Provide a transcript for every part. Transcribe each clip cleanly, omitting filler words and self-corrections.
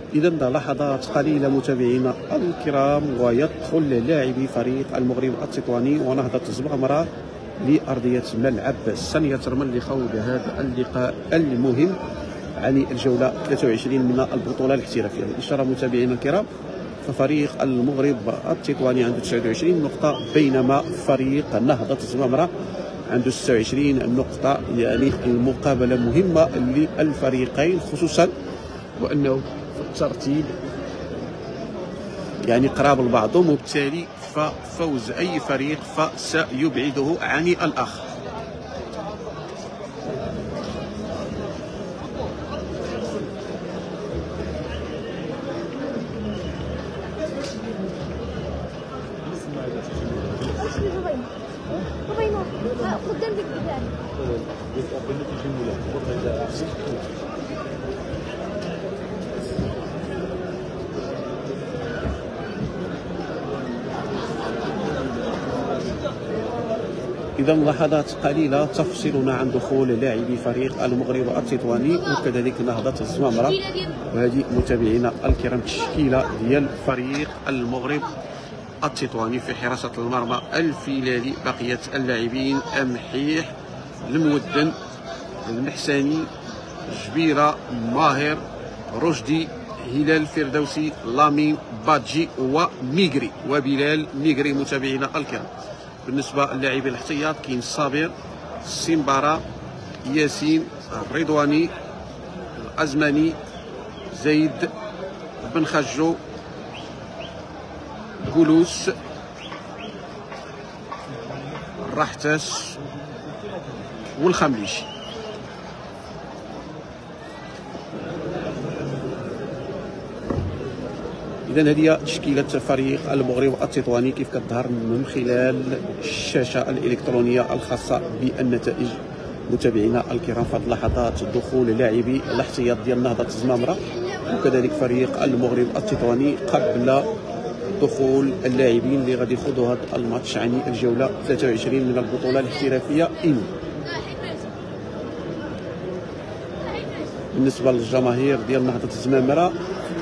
إذا لحظات قليلة متابعينا الكرام ويدخل لاعبي فريق المغرب التطواني ونهضة الزمامرة لأرضية ملعب سانية ترمل لخوض هذا اللقاء المهم عن الجولة 23 من البطولة الاحترافية. الإشارة متابعينا الكرام، ففريق المغرب التطواني عنده 29 نقطة بينما فريق نهضة الزمامرة عنده 26 نقطة. يعني المقابلة مهمة للفريقين، خصوصا وأنه في الترتيب يعني قراب لبعضهم، وبالتالي ففوز أي فريق فسيبعده عن الآخر. إذا لحظات قليلة تفصلنا عن دخول لاعبي فريق المغرب التطواني وكذلك نهضة الزمامرة. وهذه متابعينا الكرام تشكيلة ديال فريق المغرب التطواني. في حراسة المرمى الفيلالي بقية اللاعبين أمحيح، المودن، المحساني، جبيرة، ماهر، رشدي، هلال الفردوسي، لامين، بادجي وميغري وبلال ميغري. متابعينا الكرام بالنسبة للاعبين الاحتياط كاين صابر، سيمبارا، ياسين، الرضواني، الأزماني، زيد بن خجو، جلوس، الرحتاس والخمليشي. إذا هذه تشكيلة فريق المغرب التطواني كيف كتظهر من خلال الشاشة الإلكترونية الخاصة بالنتائج. متابعينا الكرام في هذه اللحظات دخول لاعبي الاحتياط ديال نهضة الزمامرة وكذلك فريق المغرب التطواني قبل دخول اللاعبين اللي غادي يخوضوا هذا الماتش عن الجولة 23 من البطولة الاحترافية. بالنسبة للجماهير ديال نهضة الزمامرة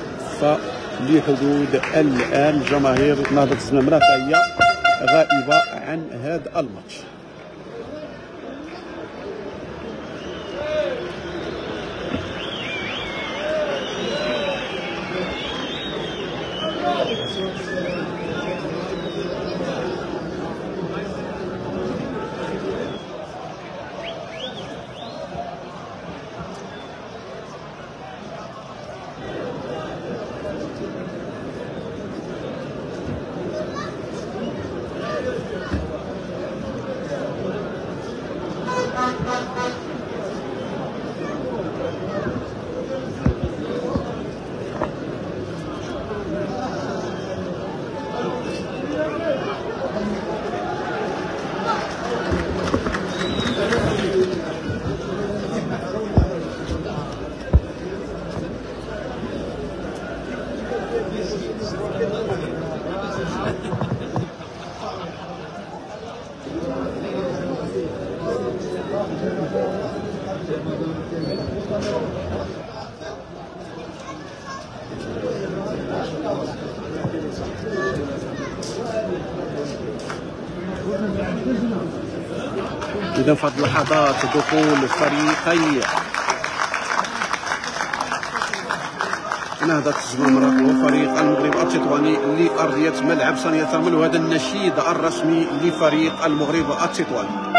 فلحدود الآن جماهير نهضة الزمامرة فهي غائبة عن هذا الماتش. إذا في هذه اللحظات دخول فريقي نهضة الزمامرة وفريق المغرب التطواني لأرضية ملعب سانية ترمل، وهذا النشيد الرسمي لفريق المغرب التطواني.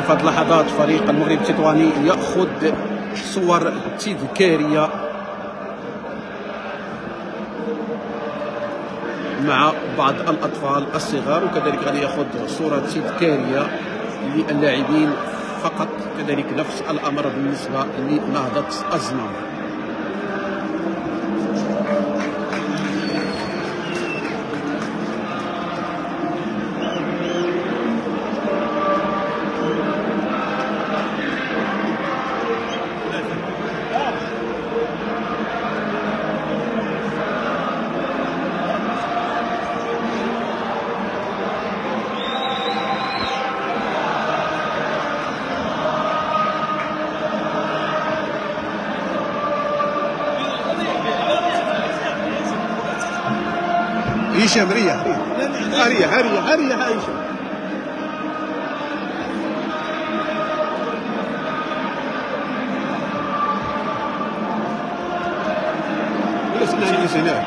في هذه اللحظات فريق المغرب التطواني يأخذ صور تذكارية مع بعض الأطفال الصغار، وكذلك غادي يأخذ صورة تذكارية للاعبين فقط، كذلك نفس الأمر بالنسبة لنهضة الزمام. هشام ريح هشام. ولا سمعني هنا.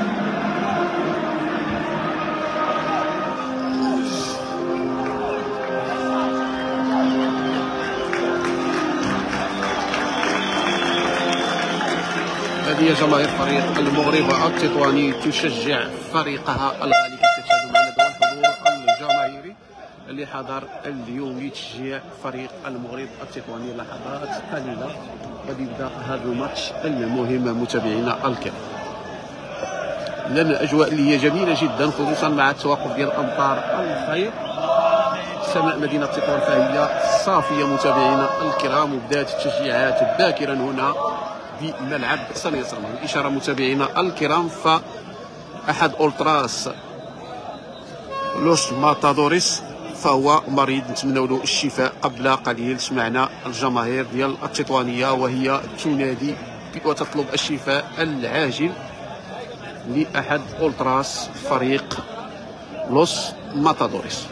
هذه جماهير فريق المغرب التطواني تشجع فريقها الغالي. كيف كتشاهدوا معنا دابا الحضور الجماهيري اللي حضر اليوم لتشجيع فريق المغرب التطواني. لحظات قليله غادي يبدا هذا الماتش المهم متابعينا الكرام. لان الاجواء اللي هي جميله جدا، خصوصا مع التوقف ديال امطار الخير. سماء مدينه تطوان فهي صافيه متابعينا الكرام، وبدات التشجيعات باكرا هنا بملعب صنيع سرمان. الإشارة متابعينا الكرام، فأحد أولتراس لوس ماتادوريس فهو مريض، نتمنوا له الشفاء. قبل قليل سمعنا الجماهير ديال التطوانية وهي تنادي وتطلب الشفاء العاجل لأحد أولتراس فريق لوس ماتادوريس.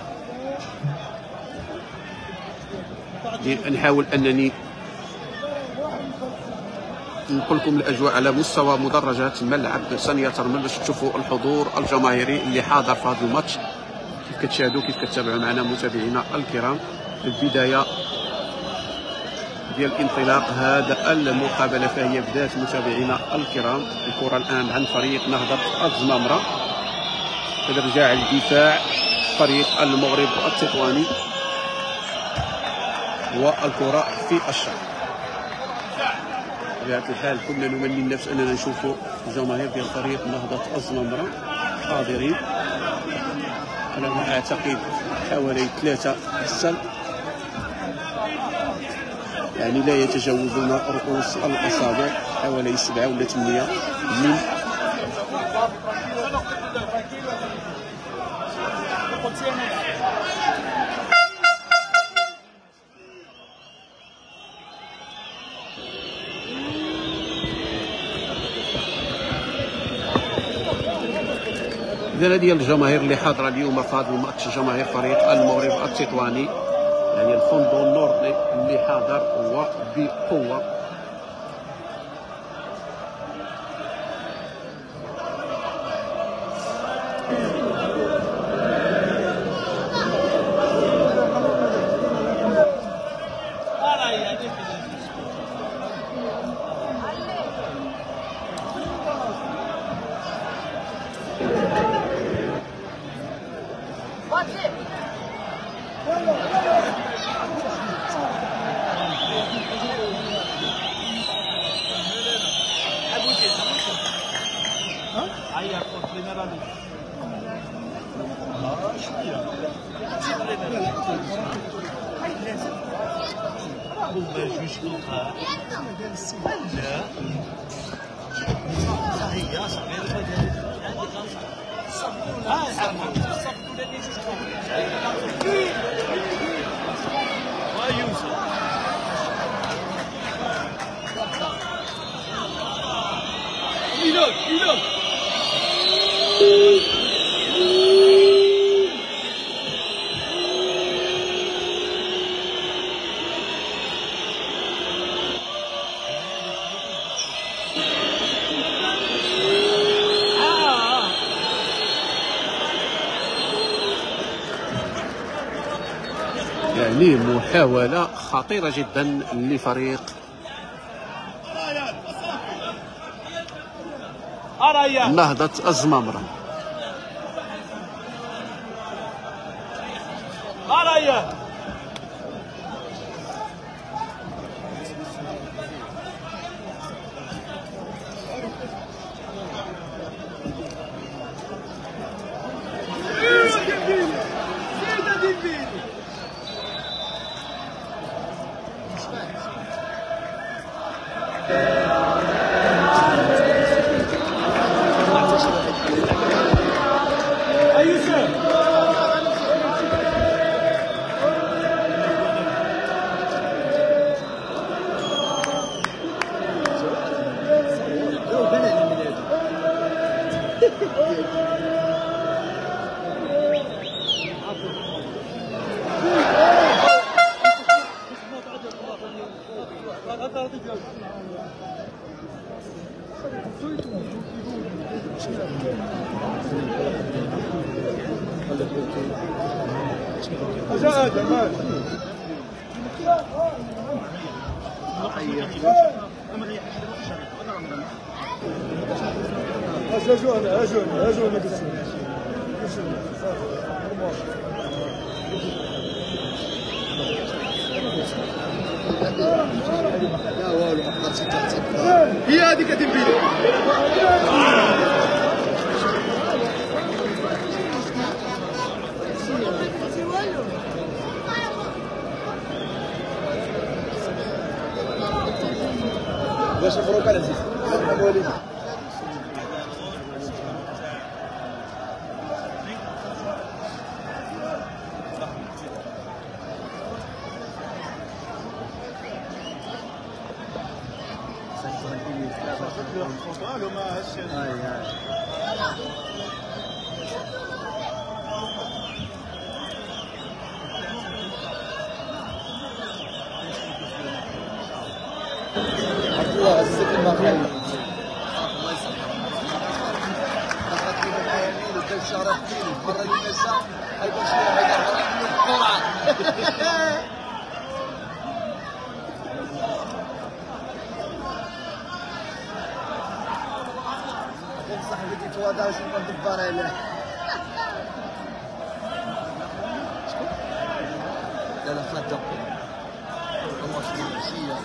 نحاول أنني نقول لكم الاجواء على مستوى مدرجات ملعب صنيع ترمل باش تشوفوا الحضور الجماهيري اللي حاضر في هذا الماتش. كيف كتشاهدوا كيف كتتابعوا معنا متابعينا الكرام البدايه ديال انطلاق هذا المقابله، فهي بدات متابعينا الكرام. الكره الان عن فريق نهضه الزمامره، ترجع الدفاع فريق المغرب التطواني، والكره في الشرق. بطبيعة الحال كنا نمني النفس اننا نشوفوا الجماهير ديال فريق نهضة الزمامرة حاضرين. على ما اعتقد حوالي 3 السل، يعني لا يتجاوزون رؤوس الاصابع، حوالي 7 ولا 8 من ديال الجماهير اللي حاضره اليوم في هذا الماتش. جماهير فريق المغرب التطواني، يعني الفندق النورتي اللي حاضر وبقوه. لمحاولة خطيرة جدا لفريق نهضة الزمامرة. هي هذيك تنبيه باش نخرج على عزيز الله عزيزك المغربي الله يسلمك دخلت لي شرف فيني مرة النساء حيبان شوية هيدا القرعة صاحبي تتواضع وشنو ندبر عليه لا لا خاطر الله شوية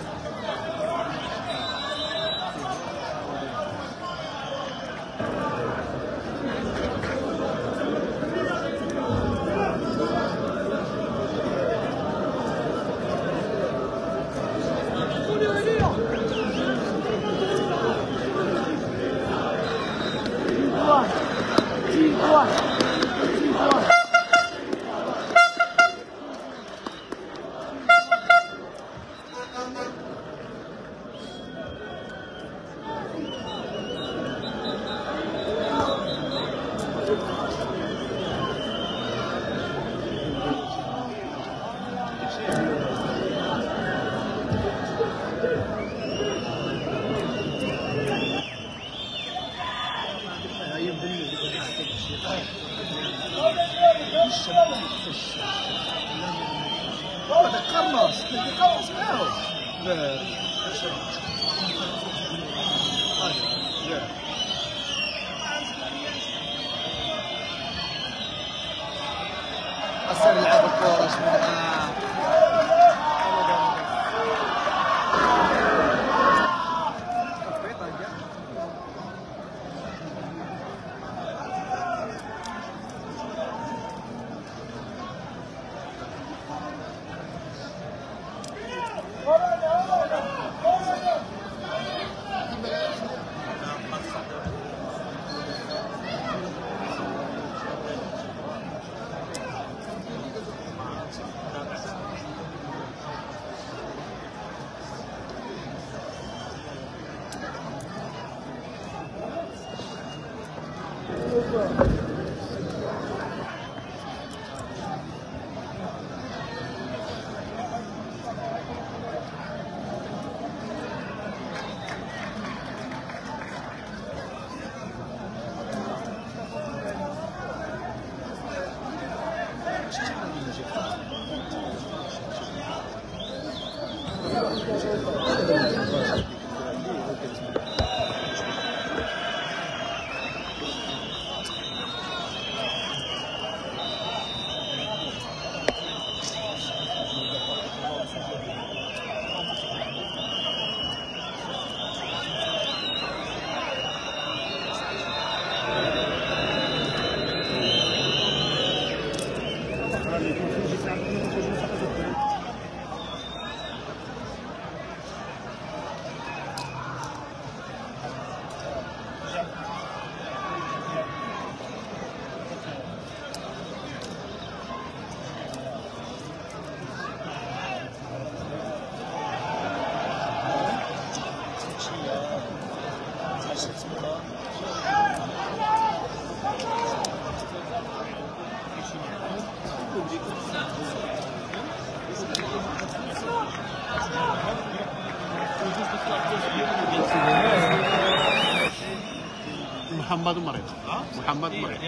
هذا قرص معاه لا أصير لعب الكورة شنو محمد مريض. محمد مريض.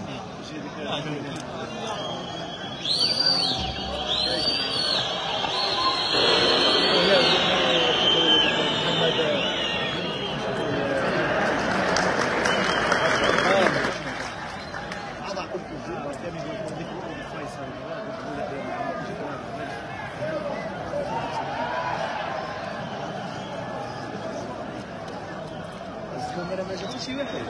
الكاميرا ما جابش شي واحد.